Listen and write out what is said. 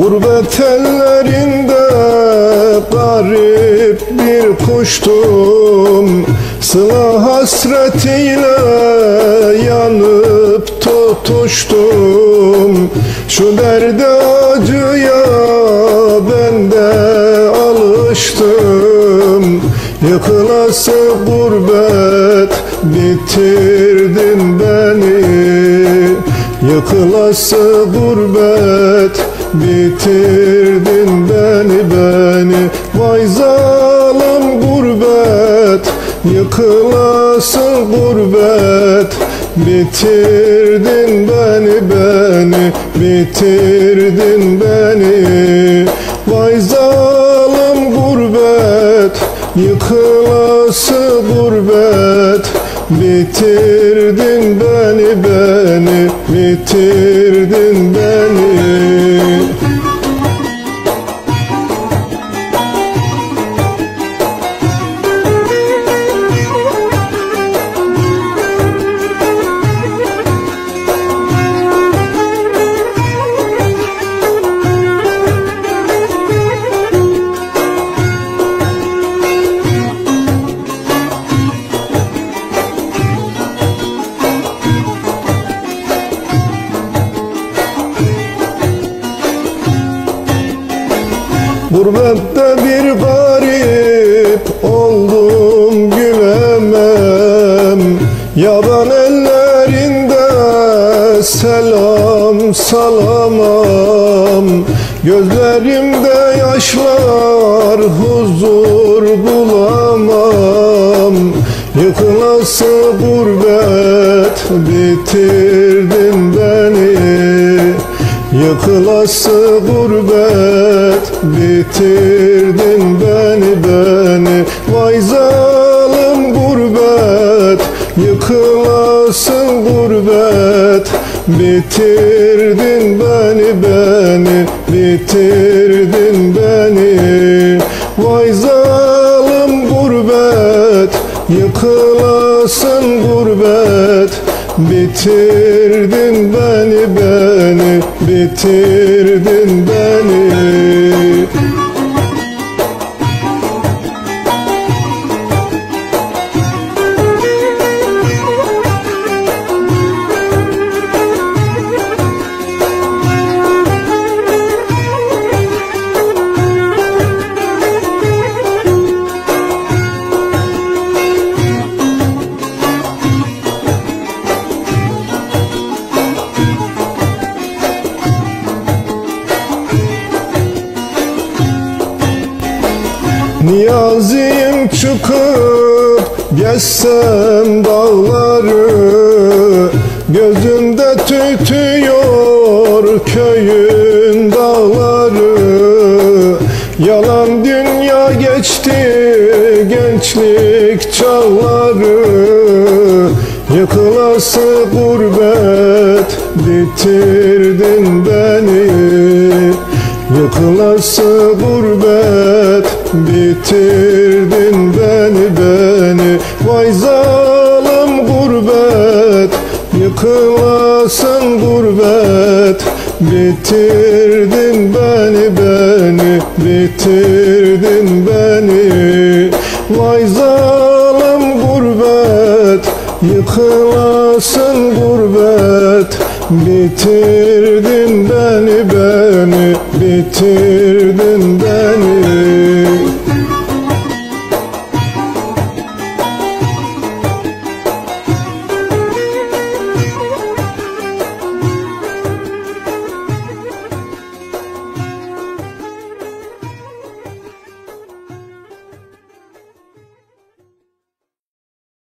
Gurbet ellerinde garip bir kuştum, sıla hasretiyle yanıp tutuştum. Şu derde acıya ben de alıştım. Yıkılası gurbet bitirdin beni. Yıkılası gurbet bitirdin beni. Vay zalim gurbet, yıkılası gurbet bitirdin beni. Bitirdin beni. Vay zalim gurbet, yıkılası gurbet bitirdin beni. Bitirdin beni. Gurbette bir garip oldum, gülemem. Yaban ellerinde selam salamam. Gözlerimde yaşlar, huzur bulamam. Yıkılası gurbet bitirdin beni. Yıkılası gurbet bitirdin beni. Vay zalim gurbet, yıkılası gurbet bitirdin beni. Bitirdin beni. Vay zalim gurbet, yıkılası gurbet bitirdin beni. Bitirdin beni. Niyaziyim çıkıp geçsem dağları, gözümde tütüyor köyün dağları. Yalan dünya geçti gençlik çağları. Yıkılası gurbet bitirdin beni. Yıkılası gurbet bitirdin beni. Vay zalim gurbet, yıkılasın gurbet bitirdin beni. Bitirdin beni. Vay zalim gurbet, yıkılasın gurbet bitirdin beni. Bitirdin